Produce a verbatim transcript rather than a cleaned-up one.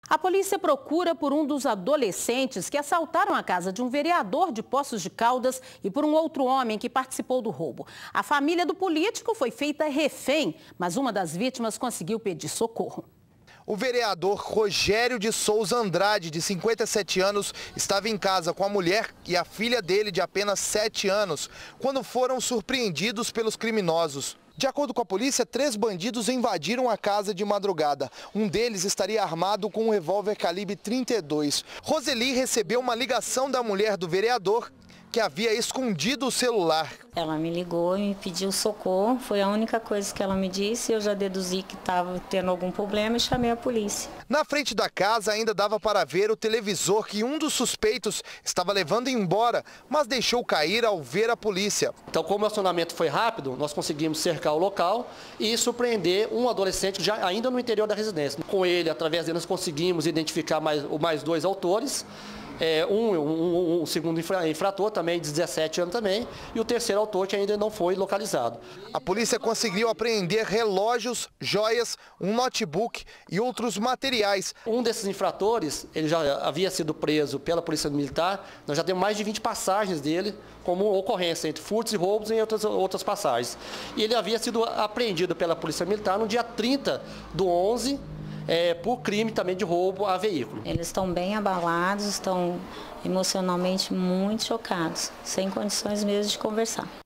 A polícia procura por um dos adolescentes que assaltaram a casa de um vereador de Poços de Caldas e por um outro homem que participou do roubo. A família do político foi feita refém, mas uma das vítimas conseguiu pedir socorro. O vereador Rogério de Souza Andrade, de cinquenta e sete anos, estava em casa com a mulher e a filha dele, de apenas sete anos, quando foram surpreendidos pelos criminosos. De acordo com a polícia, três bandidos invadiram a casa de madrugada. Um deles estaria armado com um revólver calibre trinta e dois. Roseli recebeu uma ligação da mulher do vereador, que havia escondido o celular. Ela me ligou e me pediu socorro, foi a única coisa que ela me disse. Eu já deduzi que estava tendo algum problema e chamei a polícia. Na frente da casa ainda dava para ver o televisor que um dos suspeitos estava levando embora, mas deixou cair ao ver a polícia. Então, como o acionamento foi rápido, nós conseguimos cercar o local e surpreender um adolescente já ainda no interior da residência. Com ele, através dele, nós conseguimos identificar mais, mais dois autores. É, um, um, um segundo infrator também, de dezessete anos também, e o terceiro autor que ainda não foi localizado. A polícia conseguiu apreender relógios, joias, um notebook e outros materiais. Um desses infratores, ele já havia sido preso pela Polícia Militar, nós já temos mais de vinte passagens dele como ocorrência entre furtos e roubos e outras, outras passagens. E ele havia sido apreendido pela Polícia Militar no dia trinta do onze, É, por crime também de roubo a veículo. Eles estão bem abalados, estão emocionalmente muito chocados, sem condições mesmo de conversar.